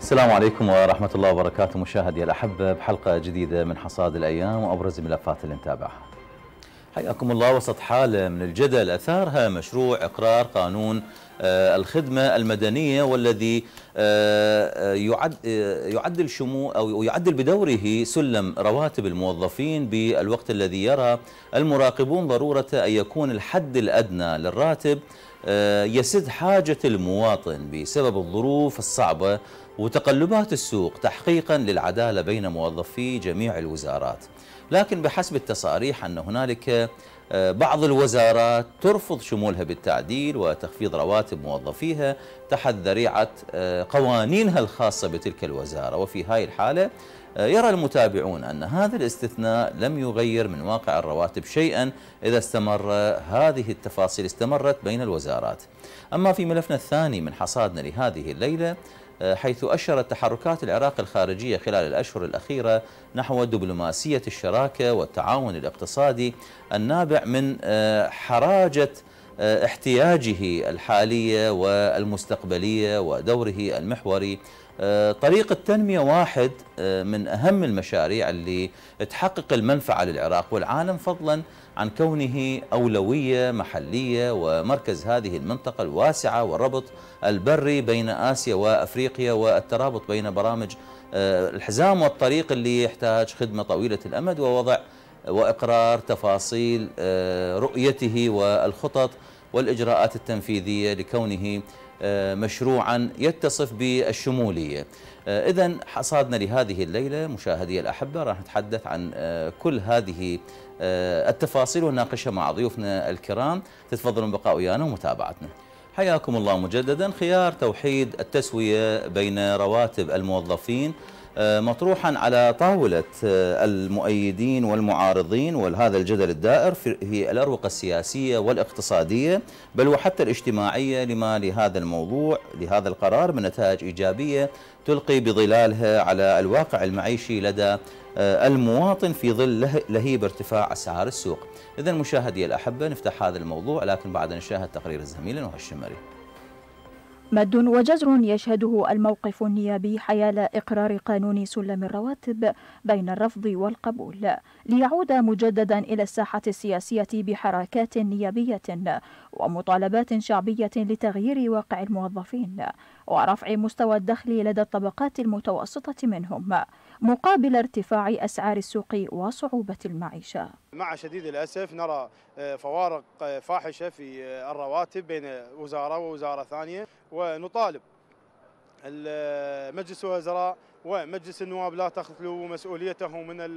السلام عليكم ورحمة الله وبركاته مشاهدي الأحبة بحلقة جديدة من حصاد الأيام وأبرز الملفات اللي نتابعها. حياكم الله. وسط حالة من الجدل أثارها مشروع إقرار قانون الخدمة المدنية، والذي يعدل أو يعدل بدوره سلم رواتب الموظفين، بالوقت الذي يرى المراقبون ضرورة أن يكون الحد الأدنى للراتب يسد حاجة المواطن بسبب الظروف الصعبة وتقلبات السوق، تحقيقا للعدالة بين موظفي جميع الوزارات. لكن بحسب التصاريح أن هنالك بعض الوزارات ترفض شمولها بالتعديل وتخفيض رواتب موظفيها تحت ذريعة قوانينها الخاصة بتلك الوزارة. وفي هاي الحالة يرى المتابعون أن هذا الاستثناء لم يغير من واقع الرواتب شيئا إذا هذه التفاصيل استمرت بين الوزارات. أما في ملفنا الثاني من حصادنا لهذه الليلة، حيث أشرت تحركات العراق الخارجية خلال الأشهر الأخيرة نحو دبلوماسية الشراكة والتعاون الاقتصادي النابع من حراجة احتياجه الحالية والمستقبلية ودوره المحوري. طريق التنمية واحد من أهم المشاريع اللي تحقق المنفعة للعراق والعالم، فضلا عن كونه أولوية محلية ومركز هذه المنطقة الواسعة والربط البري بين آسيا وأفريقيا والترابط بين برامج الحزام والطريق اللي يحتاج خدمة طويلة الأمد ووضع وإقرار تفاصيل رؤيته والخطط والإجراءات التنفيذية لكونه مشروعا يتصف بالشمولية. إذن حصادنا لهذه الليلة مشاهدي الأحبة راح نتحدث عن كل هذه التفاصيل ونناقشها مع ضيوفنا الكرام. تتفضلون بقاء ويانا ومتابعتنا. حياكم الله مجددا. خيار توحيد التسوية بين رواتب الموظفين مطروحا على طاولة المؤيدين والمعارضين، وهذا الجدل الدائر في الأروقة السياسية والاقتصادية بل وحتى الاجتماعية، لما لهذا الموضوع لهذا القرار من نتائج إيجابية تلقي بظلالها على الواقع المعيشي لدى المواطن في ظل لهيب ارتفاع أسعار السوق. إذن مشاهدي الأحبة نفتح هذا الموضوع، لكن بعد نشاهد تقرير الزميل نهى الشمري. مد وجزر يشهده الموقف النيابي حيال إقرار قانون سلم الرواتب بين الرفض والقبول، ليعود مجددا إلى الساحة السياسية بحركات نيابية ومطالبات شعبية لتغيير واقع الموظفين ورفع مستوى الدخل لدى الطبقات المتوسطة منهم مقابل ارتفاع أسعار السوق وصعوبة المعيشة. مع شديد الأسف نرى فوارق فاحشة في الرواتب بين وزارة ووزارة ثانية، ونطالب مجلس الوزراء ومجلس النواب لا تخلو مسؤوليته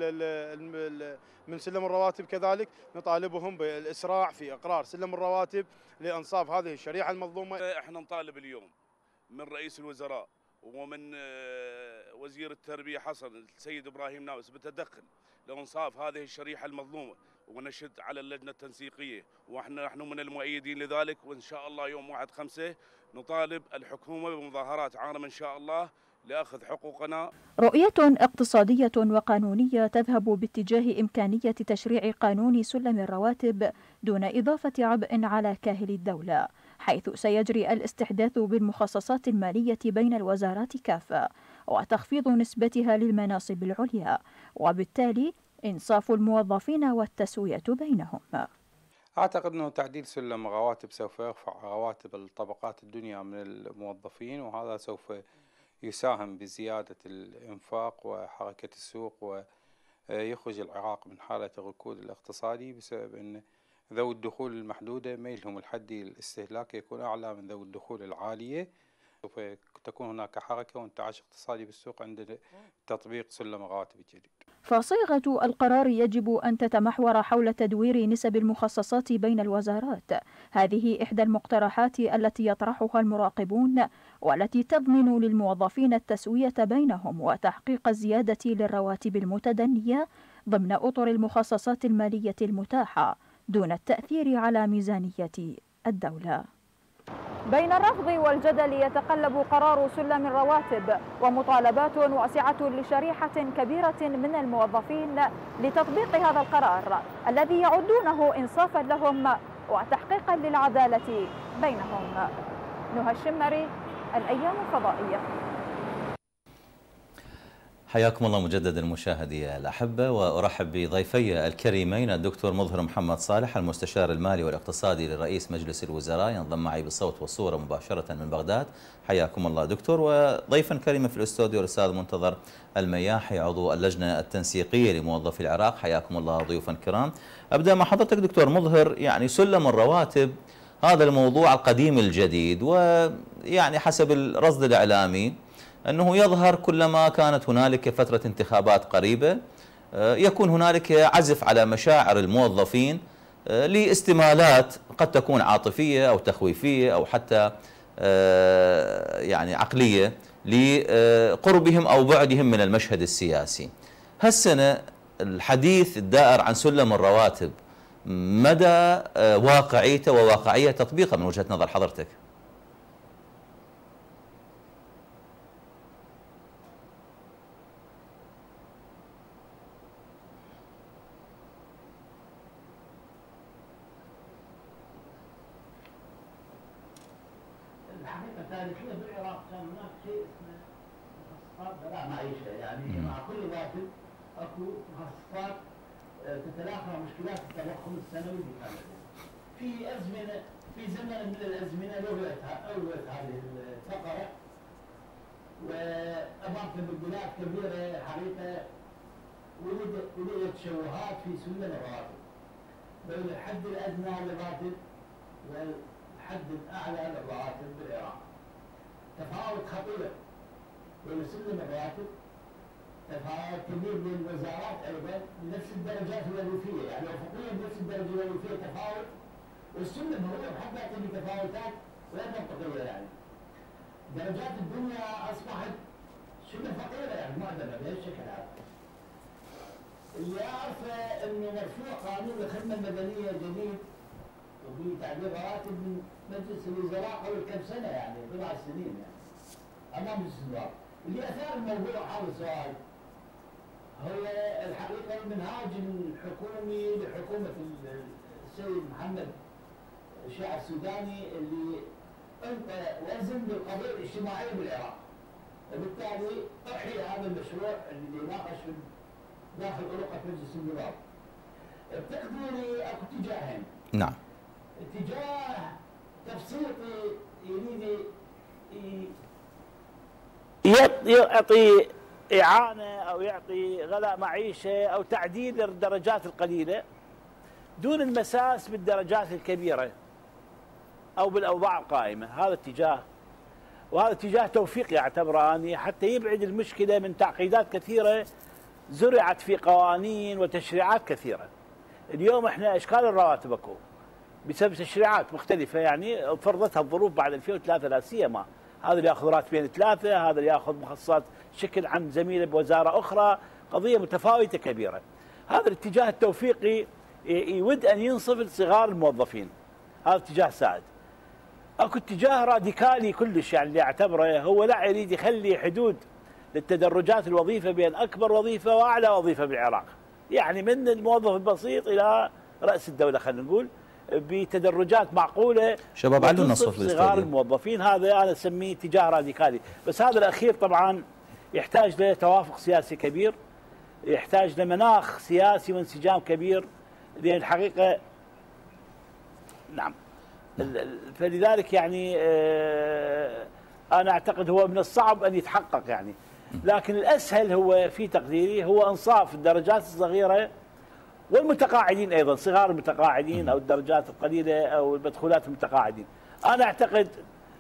من سلم الرواتب، كذلك نطالبهم بالإسراع في إقرار سلم الرواتب لإنصاف هذه الشريحة المظلومة. احنا نطالب اليوم من رئيس الوزراء ومن وزير التربية حصن السيد إبراهيم ناوس بالتدخل لإنصاف هذه الشريحة المظلومة، ونشد على اللجنة التنسيقية، ونحن من المؤيدين لذلك. وإن شاء الله يوم 1/5 نطالب الحكومة بمظاهرات عارمة إن شاء الله لأخذ حقوقنا. رؤية اقتصادية وقانونية تذهب باتجاه إمكانية تشريع قانون سلم الرواتب دون إضافة عبء على كاهل الدولة، حيث سيجري الاستحداث بالمخصصات المالية بين الوزارات كافة وتخفيض نسبتها للمناصب العليا، وبالتالي إنصاف الموظفين والتسوية بينهم. أعتقد أنه تعديل سلم رواتب سوف يرفع رواتب الطبقات الدنيا من الموظفين، وهذا سوف يساهم بزيادة الإنفاق وحركة السوق، ويخرج العراق من حالة الركود الاقتصادي بسبب أن ذوي الدخول المحدودة ميلهم الحدي للاستهلاك يكون أعلى من ذوي الدخول العالية. سوف تكون هناك حركة وانتعاش اقتصادي بالسوق عند تطبيق سلم الرواتب الجديد. فصيغة القرار يجب أن تتمحور حول تدوير نسب المخصصات بين الوزارات. هذه إحدى المقترحات التي يطرحها المراقبون والتي تضمن للموظفين التسوية بينهم وتحقيق الزيادة للرواتب المتدنية ضمن أطر المخصصات المالية المتاحة دون التأثير على ميزانية الدولة. بين الرفض والجدل يتقلب قرار سلم الرواتب ومطالبات واسعة لشريحة كبيرة من الموظفين لتطبيق هذا القرار الذي يعدونه إنصافا لهم وتحقيقا للعدالة بينهم. نهى الشمري، الأيام الفضائية. حياكم الله مجددا مشاهدي الأحبة، وأرحب بضيفي الكريمين الدكتور مظهر محمد صالح المستشار المالي والاقتصادي لرئيس مجلس الوزراء، ينضم معي بالصوت والصورة مباشرة من بغداد. حياكم الله دكتور. وضيفا كريما في الاستوديو الأستاذ منتظر المياحي عضو اللجنة التنسيقية لموظفي العراق. حياكم الله ضيوفا كرام. أبدأ مع حضرتك دكتور مظهر، يعني سلم الرواتب هذا الموضوع القديم الجديد، ويعني حسب الرصد الإعلامي أنه يظهر كلما كانت هنالك فترة انتخابات قريبة يكون هنالك عزف على مشاعر الموظفين لاستمالات قد تكون عاطفية أو تخويفية أو حتى يعني عقلية لقربهم أو بعدهم من المشهد السياسي. هالسنة الحديث الدائر عن سلم الرواتب مدى واقعيته وواقعية تطبيقه من وجهة نظر حضرتك؟ الحقيقة التاريخية بالعراق كان هناك شيء اسمه مخصصات بلاء معيشة، يعني مع كل راتب اكو مخصصات تتلافى مشكلات التضخم السنوي بكامله. في ازمنه، في زمن من الازمنه لغيت هذه الفقره، وامام تبدلات كبيره حقيقه ولدت تشوهات في سلم الرواتب بين الحد الادنى للراتب والحد الاعلى للرواتب بالعراق. تفاوت خطير بين سلم الرواتب، تفاوت كبير بين الوزارات ايضا بنفس الدرجات الوظيفيه، يعني افقيا بنفس الدرجه الوظيفيه تفاوت، والسلم هو بحد ذاته بتفاوتات غير منطقيه. يعني درجات الدنيا اصبحت شبه فقيره يعني معدمه بهالشكل هذا. اللي اعرفه انه مرفوع قانون الخدمه المدنيه جديد وبتعديل رواتب من مجلس الوزراء قبل كم سنه، يعني 4 سنين يعني امام مجلس الوزراء. اللي اثار الموضوع هذا السؤال هو الحقيقه المنهاج الحكومي لحكومه السيد محمد الشيع السوداني اللي انطى وزن للقضيه الاجتماعيه بالعراق، وبالتالي احيي هذا المشروع اللي يناقش داخل أروقة مجلس النواب. بتقديري اكو اتجاهين. نعم. اتجاه تبسيطي يريد يعطي إعانة أو يعطي غلاء معيشة أو تعديل الدرجات القليلة دون المساس بالدرجات الكبيرة أو بالأوضاع القائمة. هذا اتجاه، وهذا اتجاه توفيقي أعتبره أني حتى يبعد المشكلة من تعقيدات كثيرة زرعت في قوانين وتشريعات كثيرة. اليوم احنا أشكال الرواتب اكو بسبب تشريعات مختلفة، يعني فرضتها الظروف بعد 2003 لا سيما. هذا اللي ياخذ راتبين 3، هذا اللي ياخذ مخصصات شكل عن زميله بوزاره اخرى، قضيه متفاوته كبيره. هذا الاتجاه التوفيقي يود ان ينصف لصغار الموظفين، هذا اتجاه سائد. اكو اتجاه راديكالي كلش، يعني اللي اعتبره هو لا يريد يخلي حدود للتدرجات الوظيفه بين اكبر وظيفه واعلى وظيفه بالعراق، يعني من الموظف البسيط الى راس الدوله خلينا نقول، بتدرجات معقوله. شباب علوا النصف صغار الموظفين، هذا انا اسميه اتجاه راديكالي. بس هذا الاخير طبعا يحتاج لتوافق سياسي كبير، يحتاج لمناخ سياسي وانسجام كبير، لان الحقيقه نعم. فلذلك يعني انا اعتقد هو من الصعب ان يتحقق يعني، لكن الاسهل هو في تقديري هو انصاف الدرجات الصغيره والمتقاعدين ايضا، صغار المتقاعدين او الدرجات القليله او المدخولات المتقاعدين. انا اعتقد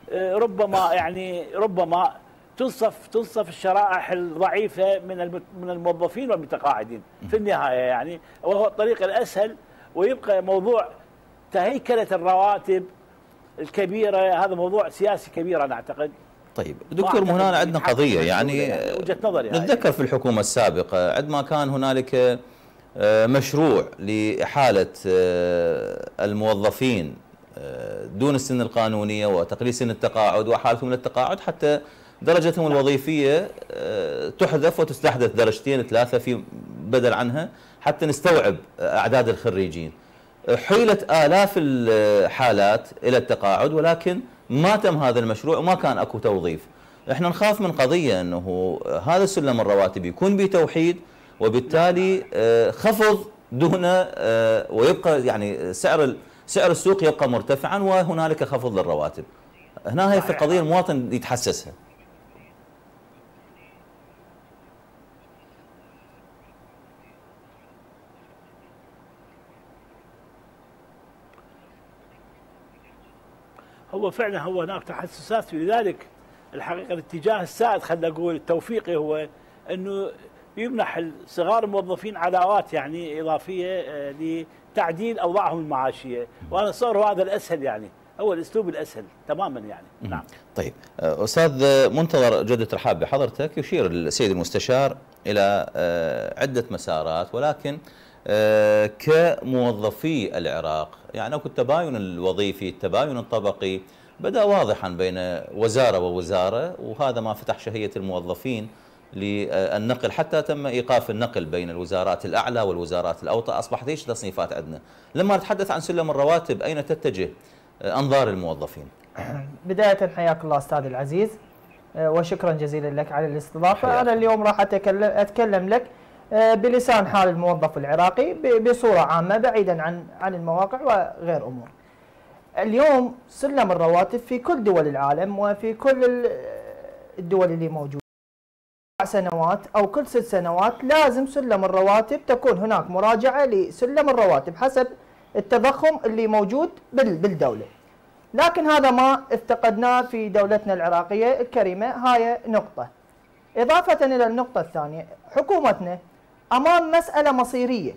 ربما تنصف الشرائح الضعيفه من الموظفين والمتقاعدين في النهايه يعني، وهو الطريق الاسهل، ويبقى موضوع تهيكله الرواتب الكبيره هذا موضوع سياسي كبير انا اعتقد. طيب دكتور، هنا عندنا قضيه يعني وجهه نظري نتذكر في الحكومه السابقه عندما كان هنالك مشروع لإحالة الموظفين دون السن القانونية وتقليل سن التقاعد وإحالتهم للتقاعد حتى درجتهم الوظيفية تحذف وتستحدث درجتين 3 في بدل عنها حتى نستوعب أعداد الخريجين. حيلت آلاف الحالات إلى التقاعد، ولكن ما تم هذا المشروع وما كان أكو توظيف. احنا نخاف من قضية أنه هذا سلم الرواتب يكون بتوحيد، وبالتالي خفض دون ويبقى يعني سعر السوق يبقى مرتفعا وهنالك خفض للرواتب. هنا هي في قضية المواطن يتحسسها. هو فعلا هو هناك تحسسات، ولذلك الحقيقه الاتجاه السائد خلينا نقول التوفيقي هو انه يمنح صغار الموظفين علاوات يعني اضافيه لتعديل اوضاعهم المعاشيه، وانا اتصور هذا الاسهل، يعني هو الاسلوب الاسهل تماما يعني. نعم. طيب استاذ منتظر، جدة رحاب بحضرتك، يشير السيد المستشار الى عده مسارات، ولكن كموظفي العراق يعني اكو التباين الوظيفي، التباين الطبقي بدأ واضحا بين وزارة ووزارة، وهذا ما فتح شهية الموظفين للنقل، حتى تم إيقاف النقل بين الوزارات الأعلى والوزارات الأوطى. أصبحت إيش تصنيفات عندنا؟ لما نتحدث عن سلم الرواتب أين تتجه أنظار الموظفين؟ بداية حياك الله أستاذ العزيز، وشكرا جزيلا لك على الاستضافة. أنا اليوم راح أتكلم لك بلسان حال الموظف العراقي بصورة عامة، بعيدا عن المواقع وغير أمور. اليوم سلم الرواتب في كل دول العالم وفي كل الدول اللي موجودة 4 سنوات أو كل 6 سنوات لازم سلم الرواتب تكون هناك مراجعة لسلم الرواتب حسب التضخم اللي موجود بالدولة. لكن هذا ما افتقدناه في دولتنا العراقية الكريمة. هاي نقطة. إضافة إلى النقطة الثانية، حكومتنا أمام مسألة مصيرية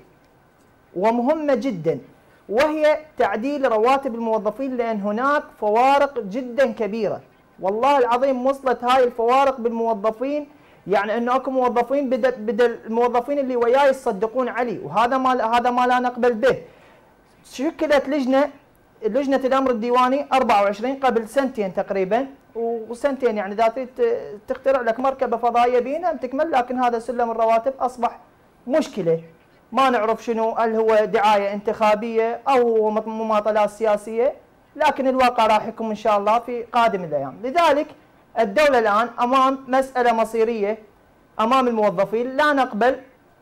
ومهمة جدا، وهي تعديل رواتب الموظفين، لأن هناك فوارق جدا كبيرة. والله العظيم وصلت هاي الفوارق بالموظفين، يعني انه اكو موظفين بدل الموظفين اللي وياي يصدقون علي، وهذا ما لا نقبل به. شكلت لجنة الامر الديواني 24 قبل سنتين تقريبا، وسنتين يعني اذا تريد تخترع لك مركبة فضائية بينا تكمل، لكن هذا سلم الرواتب اصبح مشكلة. ما نعرف شنو، هل هو دعاية انتخابية أو هو مماطلات سياسية، لكن الواقع راح يكون إن شاء الله في قادم الأيام. لذلك الدولة الآن أمام مسألة مصيرية أمام الموظفين. لا نقبل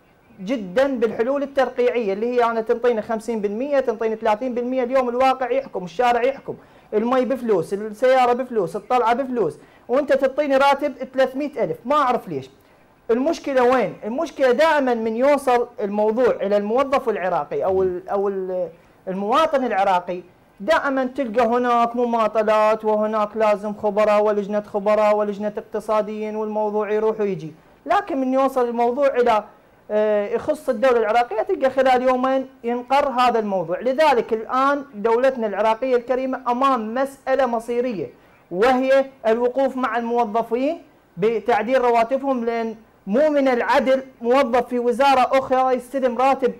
جدا بالحلول الترقيعية اللي هي يعني تنطينا 50%، تنطينا 30%. اليوم الواقع يحكم، الشارع يحكم، المي بفلوس، السيارة بفلوس، الطلعة بفلوس، وأنت تعطيني راتب 300,000. ما أعرف ليش. المشكلة وين؟ المشكلة دائما من يوصل الموضوع إلى الموظف العراقي أو المواطن العراقي، دائما تلقى هناك مماطلات، وهناك لازم خبراء ولجنة خبراء ولجنة اقتصاديين، والموضوع يروح ويجي. لكن من يوصل الموضوع إلى يخص الدولة العراقية تلقى خلال يومين ينقر هذا الموضوع. لذلك الآن دولتنا العراقية الكريمة أمام مسألة مصيرية، وهي الوقوف مع الموظفين بتعديل رواتبهم، لأن مو من العدل موظف في وزارة أخرى يستلم راتب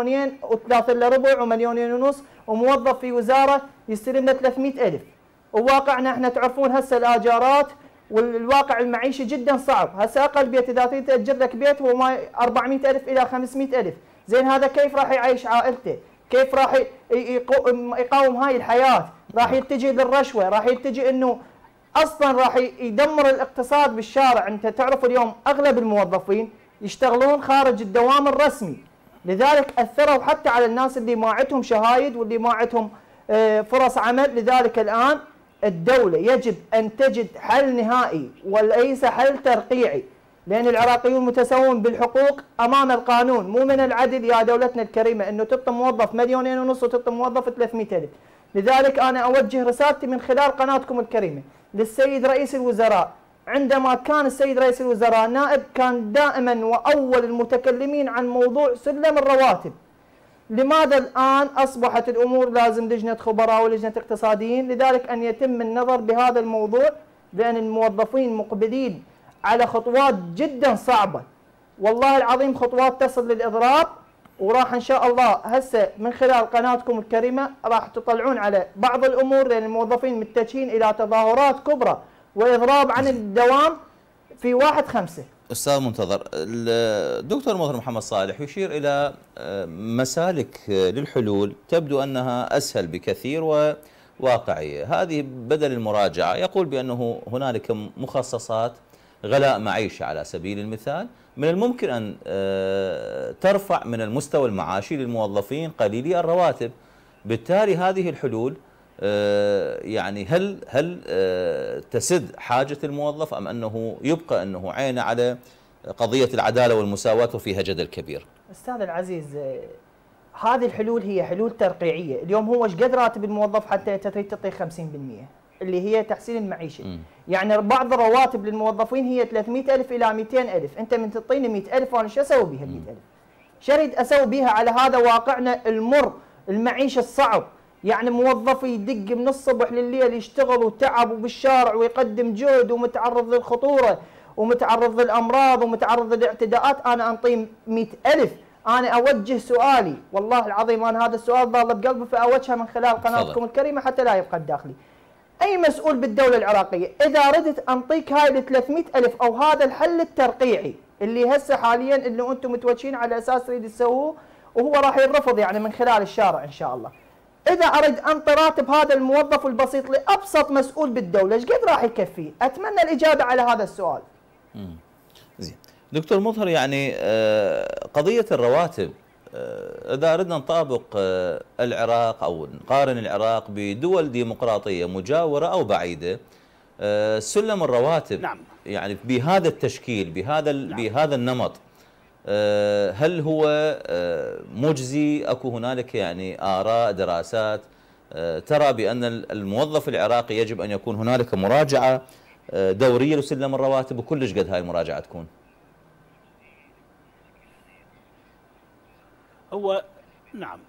2,3 إلا ربع و2,500,000، وموظف في وزارة يستلم له 300,000. وواقعنا احنا تعرفون هسه الآجارات والواقع المعيشي جدا صعب. هسه أقل بيت إذا تريد تأجر لك بيت هو 400,000 إلى 500,000. زين هذا كيف راح يعيش عائلته؟ كيف راح يقاوم هاي الحياة؟ راح يتجه للرشوة، راح يتجه إنه اصلا راح يدمر الاقتصاد بالشارع. انت تعرف اليوم اغلب الموظفين يشتغلون خارج الدوام الرسمي، لذلك اثروا حتى على الناس اللي ما عندهم شهايد واللي ما عندهم فرص عمل. لذلك الان الدولة يجب ان تجد حل نهائي وليس حل ترقيعي، لان العراقيون متساوون بالحقوق امام القانون. مو من العدل يا دولتنا الكريمة انه تعطي موظف 2,500,000 وتعطي موظف 300,000. لذلك انا اوجه رسالتي من خلال قناتكم الكريمة للسيد رئيس الوزراء. عندما كان السيد رئيس الوزراء نائب كان دائما وأول المتكلمين عن موضوع سلم الرواتب. لماذا الآن أصبحت الأمور لازم لجنة خبراء ولجنة اقتصاديين؟ لذلك أن يتم النظر بهذا الموضوع، لأن الموظفين مقبلين على خطوات جدا صعبة، والله العظيم خطوات تصل للإضراب. وراح إن شاء الله هسه من خلال قناتكم الكريمة راح تطلعون على بعض الأمور، لأن الموظفين متجهين إلى تظاهرات كبرى وإضراب عن الدوام في 1/5. أستاذ منتظر، الدكتور مظهر محمد صالح يشير إلى مسالك للحلول تبدو أنها أسهل بكثير واقعية. هذه بدل المراجعة يقول بأنه هنالك مخصصات غلاء معيشة على سبيل المثال من الممكن أن ترفع من المستوى المعاشي للموظفين قليلي الرواتب. بالتالي هذه الحلول يعني هل تسد حاجة الموظف أم أنه يبقى أنه عينه على قضية العدالة والمساواة وفيها جدل كبير؟ أستاذ العزيز، هذه الحلول هي حلول ترقيعية. اليوم هو ايش قد راتب الموظف حتى تريد تعطيه 50% اللي هي تحسين المعيشة؟ يعني بعض الرواتب للموظفين هي 300,000 إلى 200,000. أنت من تعطيني 100,000 وأنا شو أسوي بها 100,000؟ شو أريد أسوي بها على هذا واقعنا المر، المعيشة الصعب؟ يعني موظف يدق من الصبح لليل يشتغل وتعب وبالشارع ويقدم جهد ومتعرض للخطورة ومتعرض للأمراض ومتعرض للاعتداءات، أنا أنطيه 100,000. أنا أوجه سؤالي، والله العظيم أنا هذا السؤال ضال بقلبي فأوجهه من خلال قناتكم الكريمة حتى لا يبقى الداخلي. أي مسؤول بالدولة العراقية إذا ردت أنطيك هاي ال 300,000 أو هذا الحل الترقيعي اللي هسه حاليا اللي أنتم متوجهين على أساس تريد تسووه وهو راح يرفض يعني من خلال الشارع إن شاء الله، إذا أريد أنطي راتب هذا الموظف البسيط لأبسط مسؤول بالدولة إيش قد راح يكفيه؟ أتمنى الإجابة على هذا السؤال. زين دكتور مظهر، يعني قضية الرواتب إذا أردنا نطابق العراق أو نقارن العراق بدول ديمقراطية مجاورة أو بعيدة، سلم الرواتب نعم. يعني بهذا التشكيل بهذا النمط، هل هو مجزي؟ أكو هنالك يعني آراء دراسات ترى بأن الموظف العراقي يجب أن يكون هنالك مراجعة دورية لسلم الرواتب، وكلش قد هاي المراجعة تكون؟ هو نعم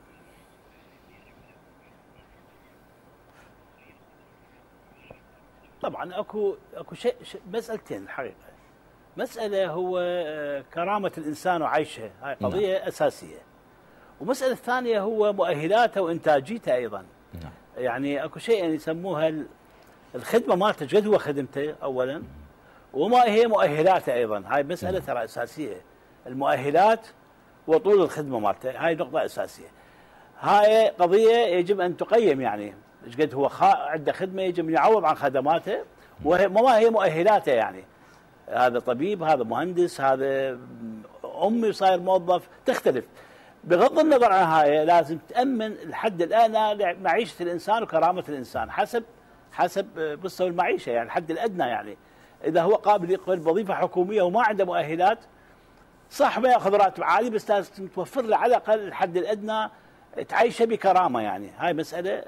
طبعا اكو شيء مسألتين الحقيقة. مسألة هو كرامة الإنسان وعيشه، هاي قضية نعم. أساسية. ومسألة ثانية هو مؤهلاته وإنتاجيته أيضا. نعم. يعني اكو شيء يعني يسموها الخدمة مالته، جد هو خدمته أولا، وما هي مؤهلاته أيضا. هاي مسألة ترى أساسية، المؤهلات وطول الخدمة مالته، هاي نقطة أساسية. هاي قضية يجب أن تقيم، يعني ايش قد هو عنده خدمة يجب أن يعوض عن خدماته وما هي مؤهلاته. يعني هذا طبيب، هذا مهندس، هذا أمي صاير موظف، تختلف. بغض النظر عن هاي لازم تأمن الحد الأدنى لمعيشة الإنسان وكرامة الإنسان حسب مستوى المعيشة، يعني الحد الأدنى. يعني إذا هو قابل يقبل بوظيفة حكومية وما عنده مؤهلات، صح ما ياخذ راتب عالي بس لازم توفر له على الاقل الحد الادنى تعيشه بكرامه. يعني هاي مساله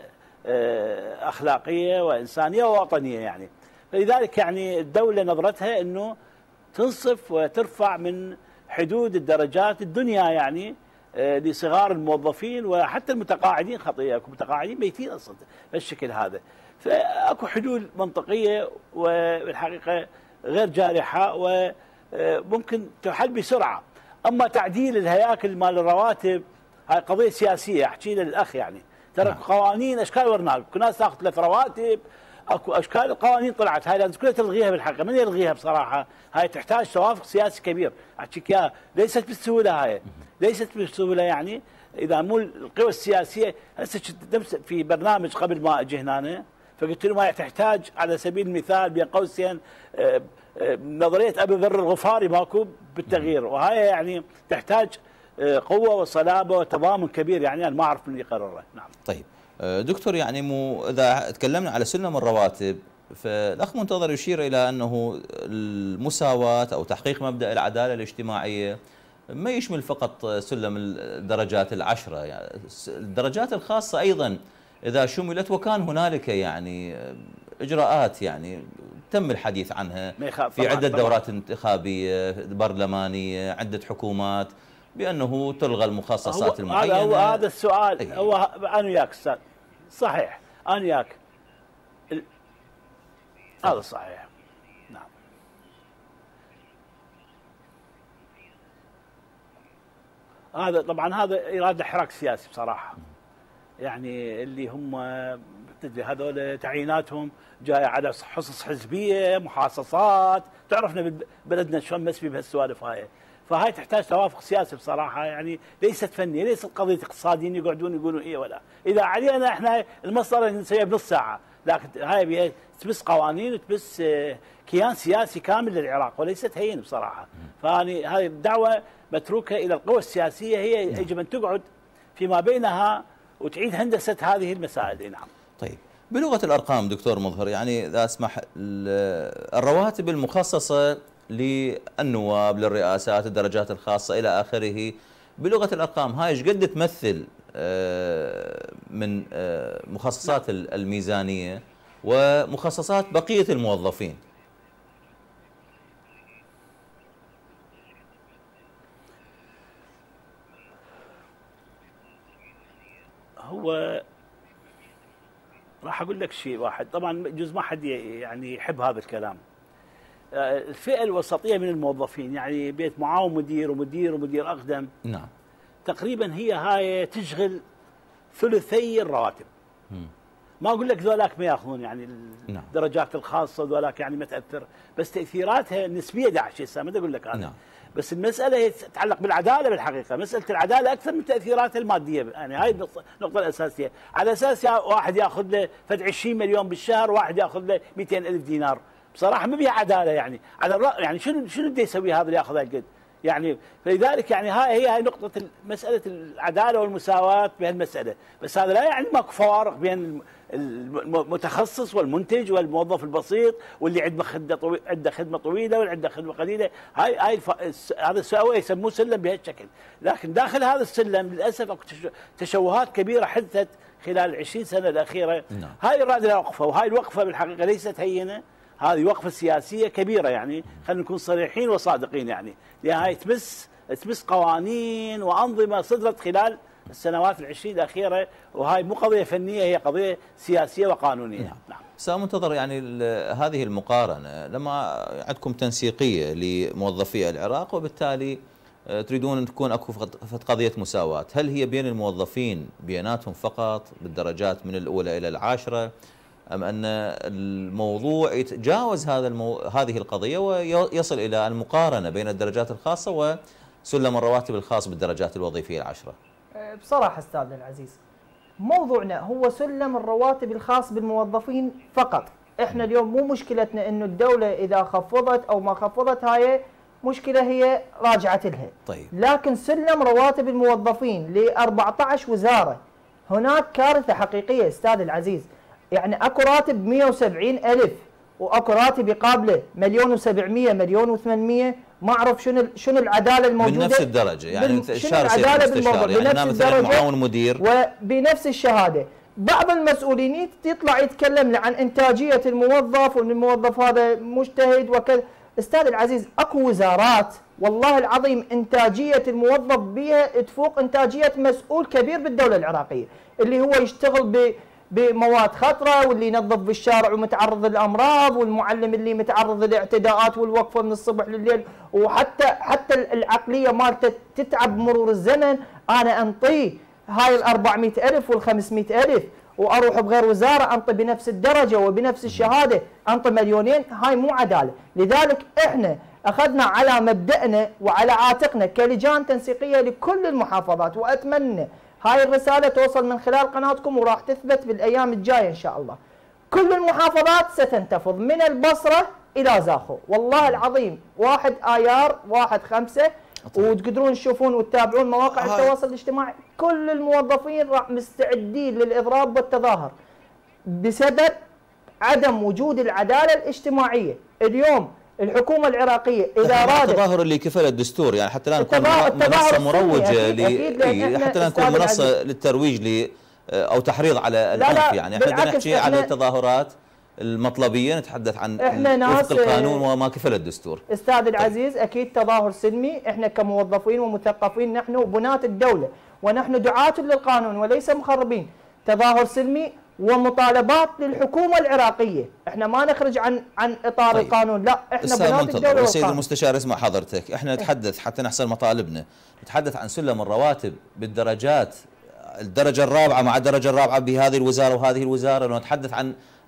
اخلاقيه وانسانيه ووطنيه يعني. فلذلك يعني الدوله نظرتها انه تنصف وترفع من حدود الدرجات الدنيا يعني لصغار الموظفين وحتى المتقاعدين. خطيه اكو متقاعدين ميتين اصلا بالشكل هذا. فاكو حلول منطقيه والحقيقه غير جارحه وممكن تحل بسرعه. اما تعديل الهياكل مال الرواتب هاي قضيه سياسيه. احكي للاخ يعني ترى قوانين اشكال ورناك، كل ناس تاخذ 3 رواتب، اكو اشكال القوانين طلعت، هاي لازم كلها تلغيها بالحقيقه. من يلغيها بصراحه؟ هاي تحتاج توافق سياسي كبير. احكيك اياها ليست بالسهوله، هاي ليست بالسهوله. يعني اذا مو القوى السياسيه، هسه في برنامج قبل ما اجي هنا فقلت له ما تحتاج على سبيل المثال بين قوسين نظريه ابي ذر الغفاري ماكو بالتغيير، وهاي يعني تحتاج قوه وصلابه وتضامن كبير. يعني انا ما اعرف من يقرره. نعم. طيب دكتور، يعني اذا تكلمنا على سلم الرواتب، فالاخ منتظر يشير الى انه المساواه او تحقيق مبدا العداله الاجتماعيه ما يشمل فقط سلم الدرجات ال10، يعني الدرجات الخاصه ايضا اذا شملت، وكان هنالك يعني اجراءات يعني تم الحديث عنها في عده دورات انتخابيه برلمانيه، عده حكومات، بانه تلغى المخصصات المعينه. هو هذا السؤال. هو انا وياك استاذ، صحيح، انا وياك هذا صحيح. نعم. هذا طبعا هذا اراده حراك سياسي بصراحه. يعني اللي هم تدري هذول تعييناتهم جايه على حصص حزبيه، محاصصات، تعرفنا بلدنا شلون مسبي بهالسوالف هاي. فهاي تحتاج توافق سياسي بصراحه، يعني ليست فنيه، ليست قضيه اقتصاديين يقعدون يقولون ايه ولا اذا علينا احنا المساله نسويها بنص ساعه، لكن هاي تمس قوانين وتمس كيان سياسي كامل للعراق وليست هين بصراحه. فاني هذه الدعوه متروكه الى القوى السياسيه، هي يجب ان تقعد فيما بينها وتعيد هندسه هذه المسائل. نعم. طيب بلغه الارقام دكتور مظهر، يعني اذا اسمح، الرواتب المخصصه للنواب، للرئاسات، الدرجات الخاصه الى اخره، بلغه الارقام هاي ايش قد تمثل من مخصصات الميزانيه ومخصصات بقيه الموظفين؟ هو راح اقول لك شيء واحد، طبعا يجوز ما حد يعني يحب هذا الكلام. الفئه الوسطيه من الموظفين، يعني بيت معاون مدير ومدير ومدير اقدم، نعم، تقريبا هي هاي تشغل ثلثي الرواتب. ما اقول لك ذولاك ما ياخذون يعني الدرجات الخاصه، ذولاك يعني ما تاثر، بس تاثيراتها نسبيه داعش هسه ما اقول لك هذا. نعم. بس المساله هي تتعلق بالعداله بالحقيقه، مساله العداله اكثر من تاثيراتها الماديه، يعني هاي النقطه الاساسيه، على اساس واحد ياخذ له فد 20 مليون بالشهر، واحد ياخذ له 200,000 دينار، بصراحه ما بيها عداله يعني، على الرأي يعني شنو بده يسوي هذا اللي ياخذ هالقد؟ يعني فلذلك يعني هاي نقطة مسألة العدالة والمساواة بهالمسألة، بس هذا لا يعني ماكو فوارق بين المتخصص والمنتج والموظف البسيط واللي عنده خدمة طويلة واللي عنده خدمة قليلة. هذا السؤال يسموه سلم بهالشكل، لكن داخل هذا السلم للأسف اكو تشوهات كبيرة حدثت خلال 20 سنة الأخيرة. هاي الراد لها وقفة، وهاي الوقفة بالحقيقة ليست هينة، هذه وقفة سياسية كبيرة، يعني خلينا نكون صريحين وصادقين، يعني لأن هاي تمس قوانين وأنظمة صدرت خلال السنوات ال20 الأخيرة، وهاي مو قضية فنية، هي قضية سياسية وقانونية. نعم. سأ منتظر يعني هذه المقارنة، لما عندكم تنسيقية لموظفي العراق وبالتالي تريدون أن تكون أكو قضية مساواة، هل هي بين الموظفين بيناتهم فقط بالدرجات من الأولى إلى العاشرة، أم أن الموضوع يتجاوز هذه القضية ويصل إلى المقارنة بين الدرجات الخاصة وسلم الرواتب الخاص بالدرجات الوظيفية العشرة؟ بصراحة أستاذنا العزيز، موضوعنا هو سلم الرواتب الخاص بالموظفين فقط. احنا اليوم مو مشكلتنا انه الدولة اذا خفضت او ما خفضت، هاي مشكلة هي راجعت لها. طيب. لكن سلم رواتب الموظفين ل 14 وزارة، هناك كارثة حقيقية استاذ العزيز. يعني اكو راتب 170,000 واكو راتب يقابله 1,700,000 1,800,000، ما اعرف شنو العداله الموجوده بنفس الدرجه، يعني شنو العداله بالموضوع، يعني بنفس الدرجه، معاون مدير وبنفس الشهاده. بعض المسؤولين يطلع يتكلم عن انتاجيه الموظف وان الموظف هذا مجتهد وكذا. استاذ العزيز اكو وزارات والله العظيم انتاجيه الموظف بها تفوق انتاجيه مسؤول كبير بالدوله العراقيه، اللي هو يشتغل بمواد خطره، واللي ينظف بالشارع ومتعرض للامراض، والمعلم اللي متعرض للاعتداءات والوقفه من الصبح لليل، وحتى العقليه مالته تتعب بمرور الزمن. انا انطيه هاي ال 400,000 وال 500,000 واروح بغير وزاره انطي بنفس الدرجه وبنفس الشهاده انطي 2,000,000، هاي مو عداله. لذلك احنا اخذنا على مبدأنا وعلى عاتقنا كلجان تنسيقيه لكل المحافظات، واتمنى هاي الرسالة توصل من خلال قناتكم وراح تثبت بالأيام الجاية إن شاء الله. كل المحافظات ستنتفض من البصرة إلى زاخو، والله العظيم 1 آيار 1/5، وتقدرون تشوفون وتتابعون مواقع التواصل الاجتماعي، كل الموظفين راح مستعدين للإضراب والتظاهر بسبب عدم وجود العدالة الاجتماعية. اليوم الحكومة العراقية إذا رادت التظاهر اللي كفل الدستور، يعني حتى لا نكون منصة مروجة حتى لا نكون منصة للترويج أو تحريض على العنف، يعني احنا بدنا نحكي على التظاهرات المطلبية، نتحدث عن وفق القانون وما كفل الدستور. استاذ العزيز اكيد تظاهر سلمي، احنا كموظفين ومثقفين نحن بناة الدولة ونحن دعاة للقانون وليس مخربين. تظاهر سلمي ومطالبات للحكومة العراقية، احنا ما نخرج عن اطار القانون، لا احنا بناة الدولة والقانون. السيد المستشار اسمع حضرتك، احنا نتحدث حتى نحصل مطالبنا، نتحدث عن سلم الرواتب بالدرجات، الدرجة الرابعة مع الدرجة الرابعة بهذه الوزارة وهذه الوزارة، لو نتحدث عن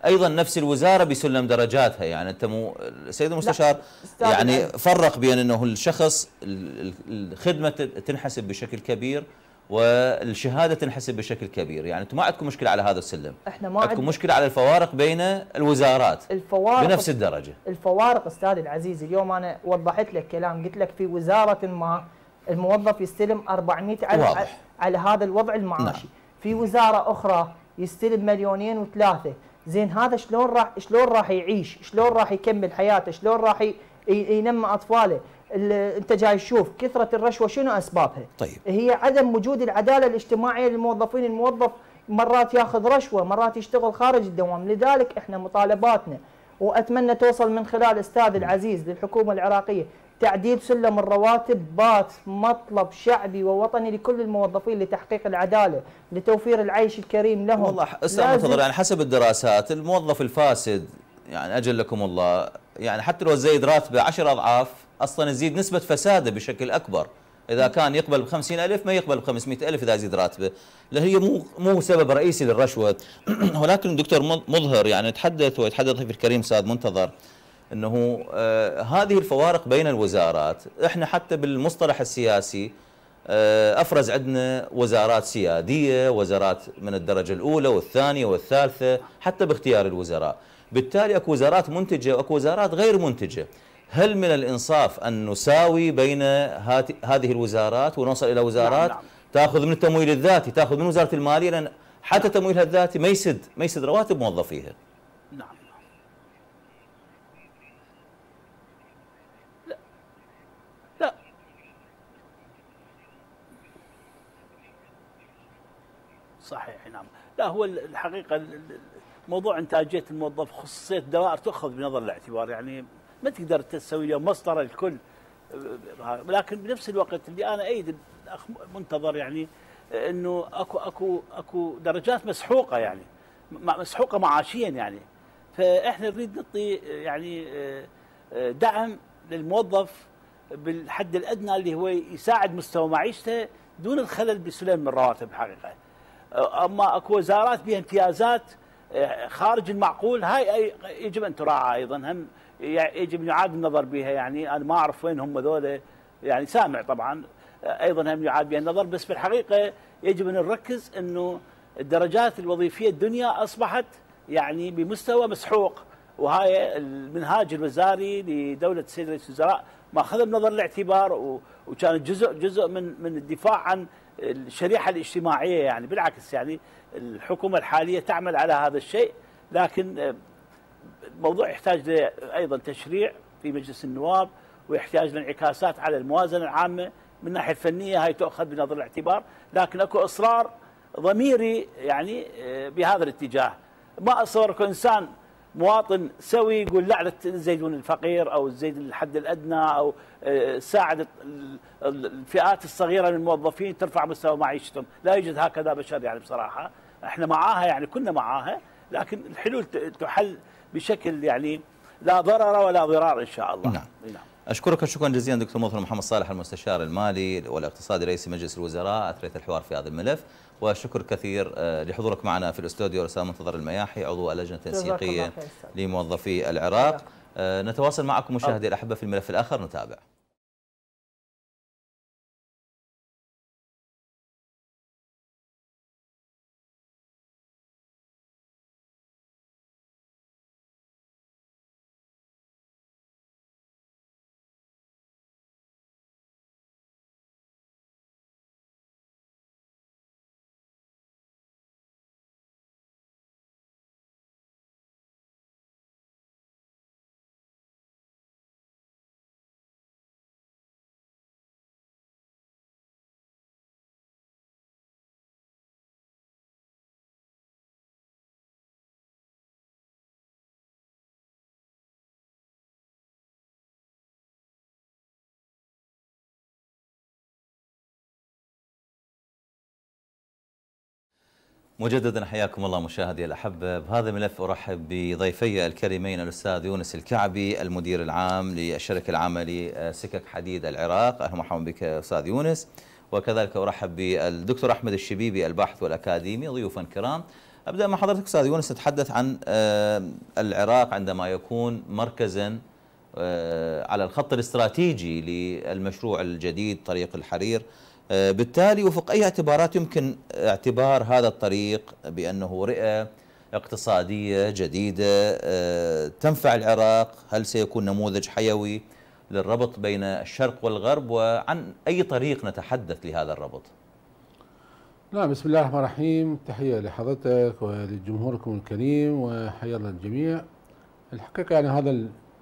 ايضا نفس الوزاره بسلم درجاتها، يعني انت مو السيد المستشار يعني فرق بين انه الشخص الخدمه تنحسب بشكل كبير والشهاده تنحسب بشكل كبير، يعني انتم ما عندكم مشكله على هذا السلم، احنا ما عندكم مشكله على الفوارق بين الوزارات بنفس الدرجه. الفوارق استاذ العزيز، اليوم انا وضحت لك كلام، قلت لك في وزاره ما الموظف يستلم 400 على هذا الوضع المعاشي. نعم. في وزاره اخرى يستلم 2,200,000، زين هذا شلون راح يعيش؟ شلون راح يكمل حياته؟ شلون راح ينمى اطفاله؟ انت جاي تشوف كثره الرشوه شنو اسبابها؟ طيب. هي عدم وجود العداله الاجتماعيه للموظفين، الموظف مرات ياخذ رشوه، مرات يشتغل خارج الدوام، لذلك احنا مطالباتنا واتمنى توصل من خلال استاذ العزيز للحكومه العراقيه تعديل سلم الرواتب بات مطلب شعبي ووطني لكل الموظفين لتحقيق العداله، لتوفير العيش الكريم لهم. والله استاذ منتظر، يعني حسب الدراسات الموظف الفاسد يعني اجلكم الله يعني حتى لو زيد راتبه 10 اضعاف اصلا تزيد نسبه فساده بشكل اكبر. اذا كان يقبل ب 50,000 ما يقبل ب 500,000 اذا زيد راتبه، لا هي مو سبب رئيسي للرشوه. ولكن الدكتور مظهر يعني يتحدث في الكريم استاذ منتظر انه هذه الفوارق بين الوزارات، احنا حتى بالمصطلح السياسي افرز عندنا وزارات سياديه، وزارات من الدرجه الاولى والثانيه والثالثه، حتى باختيار الوزراء، بالتالي اكو وزارات منتجه واكو وزارات غير منتجه. هل من الانصاف ان نساوي بين هذه الوزارات ونوصل الى وزارات تاخذ من التمويل الذاتي، تاخذ من وزاره الماليه، لان حتى تمويلها الذاتي ما يسد رواتب موظفيها. نعم. لا صحيح. نعم. لا هو الحقيقه موضوع انتاجيه الموظف خصوصيه الدوائر تؤخذ بنظر الاعتبار، يعني ما تقدر تسوي اليوم مسطره الكل، لكن بنفس الوقت اللي انا ايد الاخ منتظر يعني انه اكو درجات مسحوقه، يعني مسحوقه معاشيا، يعني فاحنا نريد نعطي يعني دعم للموظف بالحد الادنى اللي هو يساعد مستوى معيشته دون الخلل بسلم من الرواتب الحقيقه. اما اكو وزارات بها امتيازات خارج المعقول، هاي يجب ان تراعى ايضا، هم يجب ان يعاد النظر بها، يعني انا ما اعرف وين هم ذولا، يعني سامع طبعا ايضا هم يعاد بها النظر، بس في الحقيقه يجب ان نركز انه الدرجات الوظيفيه الدنيا اصبحت يعني بمستوى مسحوق، وهاي المنهاج الوزاري لدوله السيد رئيس الوزراء ماخذه بنظر الاعتبار، وكان جزء من الدفاع عن الشريحه الاجتماعيه، يعني بالعكس يعني الحكومه الحاليه تعمل على هذا الشيء، لكن الموضوع يحتاج ايضا تشريع في مجلس النواب، ويحتاج لانعكاسات على الموازنه العامه من الناحيه الفنيه، هاي تؤخذ بنظر الاعتبار، لكن اكو اصرار ضميري يعني بهذا الاتجاه. ما اصور اكو انسان مواطن سوي يقول لا تزيدون الفقير او تزيد الحد الادنى او ساعد الفئات الصغيره من الموظفين ترفع مستوى معيشتهم، لا يوجد هكذا بشر يعني بصراحه، احنا معاها يعني كنا معاها، لكن الحلول تحل بشكل يعني لا ضرر ولا ضرار ان شاء الله. نعم. اشكرك شكرا جزيلا دكتور مظهر محمد صالح المستشار المالي والاقتصادي رئيس مجلس الوزراء، اثريت الحوار في هذا الملف، وشكر كثير لحضورك معنا في الاستوديو الاستاذ منتظر المياحي عضو اللجنه التنسيقيه لموظفي العراق. نتواصل معكم مشاهدي الاحبه في الملف الاخر، نتابع. مجددا حياكم الله مشاهدي الأحبة. بهذا الملف أرحب بضيفي الكريمين الأستاذ يونس الكعبي المدير العام للشركة العامة لسكك حديد العراق، أهلا ومرحبا بك أستاذ يونس. وكذلك أرحب بالدكتور أحمد الشبيبي الباحث والأكاديمي، ضيوفا كرام. أبدأ مع حضرتك أستاذ يونس، نتحدث عن العراق عندما يكون مركزا على الخط الاستراتيجي للمشروع الجديد طريق الحرير. بالتالي وفق أي اعتبارات يمكن اعتبار هذا الطريق بأنه رئة اقتصادية جديدة تنفع العراق؟ هل سيكون نموذج حيوي للربط بين الشرق والغرب؟ وعن أي طريق نتحدث لهذا الربط؟ نعم، بسم الله الرحمن الرحيم. تحية لحضرتك ولجمهوركم الكريم وحيا الله الجميع. الحقيقة يعني هذا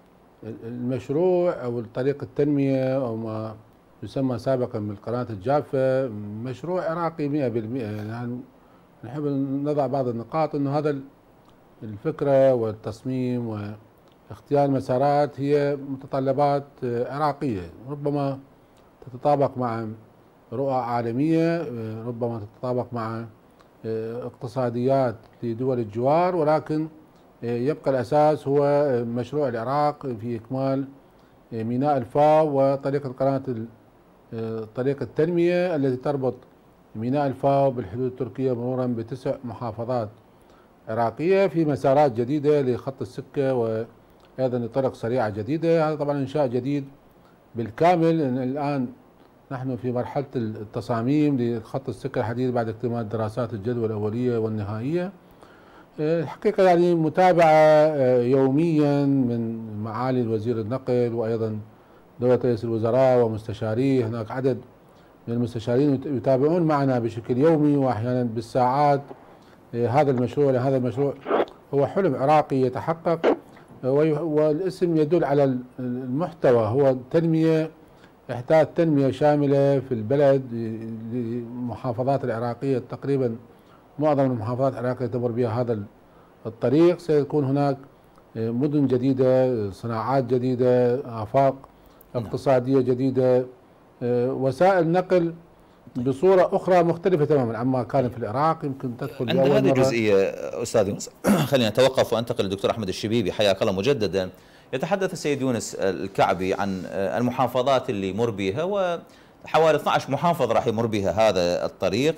المشروع أو طريق التنمية أو ما يسمى سابقا بالقناة الجافة مشروع عراقي 100%. يعني نحب نضع بعض النقاط أنه هذا الفكرة والتصميم واختيار المسارات هي متطلبات عراقية، ربما تتطابق مع رؤى عالمية، ربما تتطابق مع اقتصاديات لدول الجوار، ولكن يبقى الأساس هو مشروع العراق في إكمال ميناء الفاو وطريق القناة، طريق التنمية التي تربط ميناء الفاو بالحدود التركية مرورا ب9 محافظات عراقية في مسارات جديدة لخط السكة وأيضا لطرق سريعة جديدة. هذا طبعا إنشاء جديد بالكامل. الآن نحن في مرحلة التصاميم لخط السكة الحديد بعد اكتمال دراسات الجدوى الأولية والنهائية. الحقيقة يعني متابعة يوميا من معالي وزير النقل وأيضا دولة رئيس الوزراء ومستشاريه. هناك عدد من المستشارين يتابعون معنا بشكل يومي وأحيانا بالساعات هذا المشروع. هذا المشروع هو حلم عراقي يتحقق، والاسم يدل على المحتوى، هو تنمية، إحداث تنمية شاملة في البلد للمحافظات العراقية. تقريبا معظم المحافظات العراقية تمر بها هذا الطريق. سيكون هناك مدن جديدة، صناعات جديدة، آفاق اقتصادية جديدة، وسائل نقل بصورة أخرى مختلفة تماما عما كان في العراق. يمكن تدخل عند هذه الجزئية أستاذ يونس خلينا نتوقف وأنتقل للدكتور أحمد الشبيبي، حياك الله مجددا. يتحدث السيد يونس الكعبي عن المحافظات اللي يمر بها، وحوالي 12 محافظة راح يمر بها هذا الطريق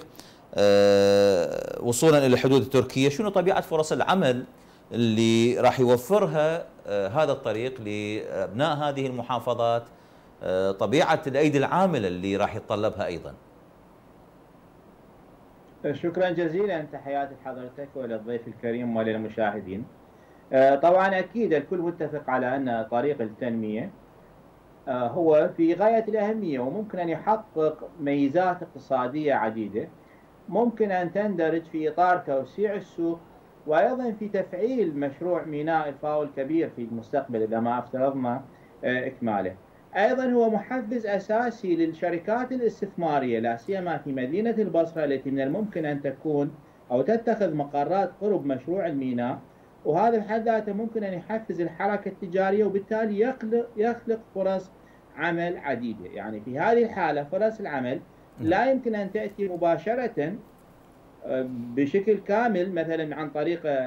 وصولا إلى الحدود التركية. شنو طبيعة فرص العمل اللي راح يوفرها هذا الطريق لأبناء هذه المحافظات؟ طبيعة الأيدي العاملة اللي راح يتطلبها أيضا. شكرا جزيلا، تحياتي لحضرتك وللضيف الكريم وللمشاهدين. طبعا أكيد الكل متفق على أن طريق التنمية هو في غاية الأهمية، وممكن أن يحقق ميزات اقتصادية عديدة ممكن أن تندرج في إطار توسيع السوق، وأيضا في تفعيل مشروع ميناء الفاو الكبير في المستقبل إذا ما افترضنا إكماله. أيضا هو محفز أساسي للشركات الاستثمارية، لا سيما في مدينة البصرة التي من الممكن أن تكون أو تتخذ مقرات قرب مشروع الميناء، وهذا بحد ذاته ممكن أن يحفز الحركة التجارية وبالتالي يخلق فرص عمل عديدة. يعني في هذه الحالة فرص العمل لا يمكن أن تأتي مباشرة بشكل كامل مثلا عن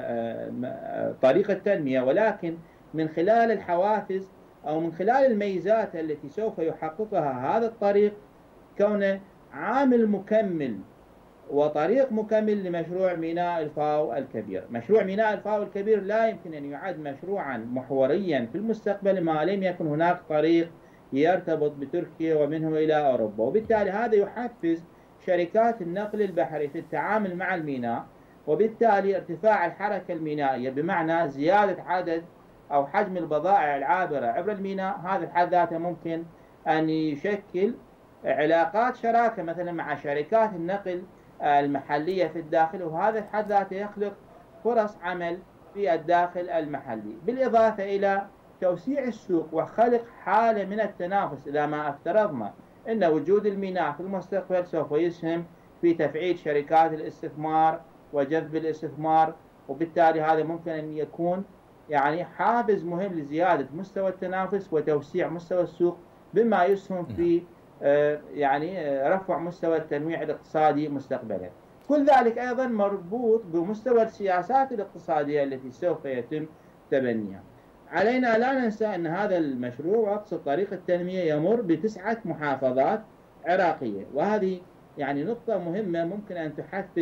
طريق التنمية، ولكن من خلال الحوافز أو من خلال الميزات التي سوف يحققها هذا الطريق كونه عامل مكمل وطريق مكمل لمشروع ميناء الفاو الكبير. مشروع ميناء الفاو الكبير لا يمكن أن يعد مشروعا محوريا في المستقبل ما لم يكن هناك طريق يرتبط بتركيا ومنه إلى أوروبا، وبالتالي هذا يحفز شركات النقل البحري في التعامل مع الميناء، وبالتالي ارتفاع الحركة المينائية بمعنى زيادة عدد أو حجم البضائع العابرة عبر الميناء. هذا بحد ذاته ممكن أن يشكل علاقات شراكة مثلا مع شركات النقل المحلية في الداخل، وهذا بحد ذاته يخلق فرص عمل في الداخل المحلي، بالإضافة إلى توسيع السوق وخلق حالة من التنافس. إذا ما افترضنا أن وجود الميناء في المستقبل سوف يسهم في تفعيل شركات الاستثمار وجذب الاستثمار، وبالتالي هذا ممكن أن يكون يعني حافز مهم لزيادة مستوى التنافس وتوسيع مستوى السوق، بما يسهم في يعني رفع مستوى التنويع الاقتصادي مستقبلا. كل ذلك أيضا مربوط بمستوى السياسات الاقتصادية التي سوف يتم تبنيها. علينا لا ننسى أن هذا المشروع وأقصد طريق التنمية يمر ب9 محافظات عراقية، وهذه يعني نقطة مهمة ممكن أن تحفز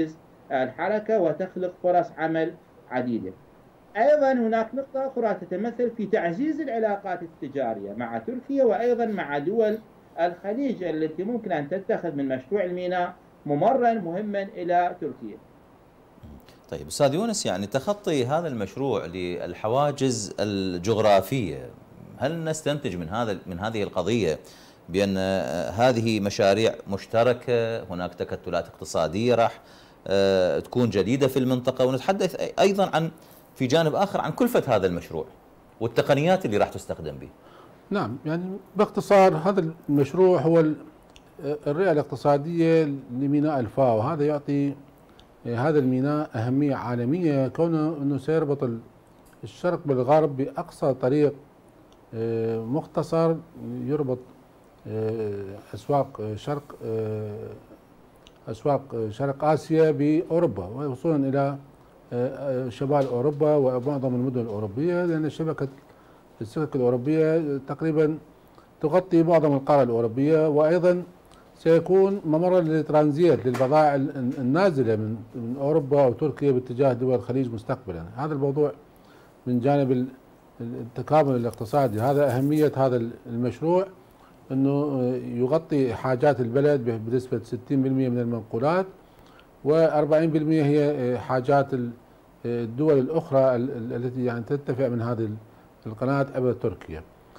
الحركة وتخلق فرص عمل عديدة. أيضا هناك نقطة أخرى تتمثل في تعزيز العلاقات التجارية مع تركيا وأيضا مع دول الخليج التي ممكن أن تتخذ من مشروع الميناء ممرا مهما إلى تركيا. طيب أستاذ يونس، يعني تخطي هذا المشروع للحواجز الجغرافية، هل نستنتج من هذه القضية بأن هذه مشاريع مشتركة، هناك تكتلات اقتصادية راح تكون جديدة في المنطقة، ونتحدث أيضا عن في جانب آخر عن كلفة هذا المشروع والتقنيات اللي راح تستخدم به؟ نعم، يعني باختصار هذا المشروع هو الرئة الاقتصادية لميناء الفاو. هذا يعطي هذا الميناء أهمية عالمية، كونه أنه سيربط الشرق بالغرب بأقصى طريق مختصر يربط أسواق شرق آسيا بأوروبا، ووصولا إلى شمال أوروبا ومعظم المدن الأوروبية، لأن السكك الأوروبية تقريبا تغطي معظم القارة الأوروبية، وأيضا سيكون ممرا للترانزيت للبضائع النازلة من أوروبا وتركيا باتجاه دول الخليج مستقبلا. هذا الموضوع من جانب التكامل الاقتصادي. هذا أهمية هذا المشروع، أنه يغطي حاجات البلد بنسبة 60% من المنقولات، و40% هي حاجات الدول الأخرى التي يعني تنتفع من هذه القناة عبر تركيا.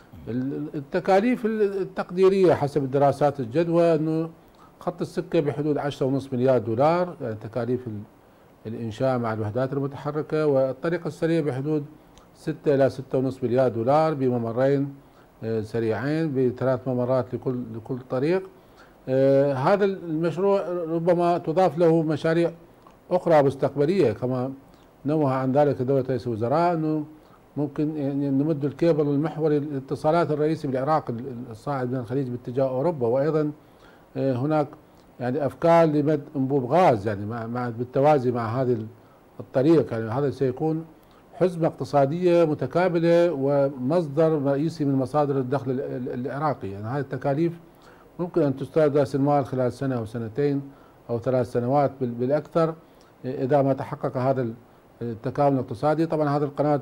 التكاليف التقديرية حسب دراسات الجدوى أنه خط السكة بحدود 10.5 مليار دولار، يعني تكاليف الإنشاء مع الوحدات المتحركة، والطريق السريع بحدود 6 إلى 6.5 مليار دولار بممرين سريعين ب3 ممرات لكل طريق. هذا المشروع ربما تضاف له مشاريع أخرى مستقبلية، كما نوه عن ذلك دولة رئيس الوزراء أنه ممكن يعني نمد الكيبل المحوري للاتصالات الرئيسي بالعراق الصاعد من الخليج باتجاه أوروبا، وأيضا هناك يعني أفكار لمد أنبوب غاز يعني مع بالتوازي مع هذه الطريق. يعني هذا سيكون حزمة اقتصادية متكاملة ومصدر رئيسي من مصادر الدخل العراقي. يعني هذه التكاليف ممكن أن تستهدف رأس المال خلال سنة أو سنتين أو 3 سنوات بالأكثر إذا ما تحقق هذا التكامل الاقتصادي. طبعا هذه القناة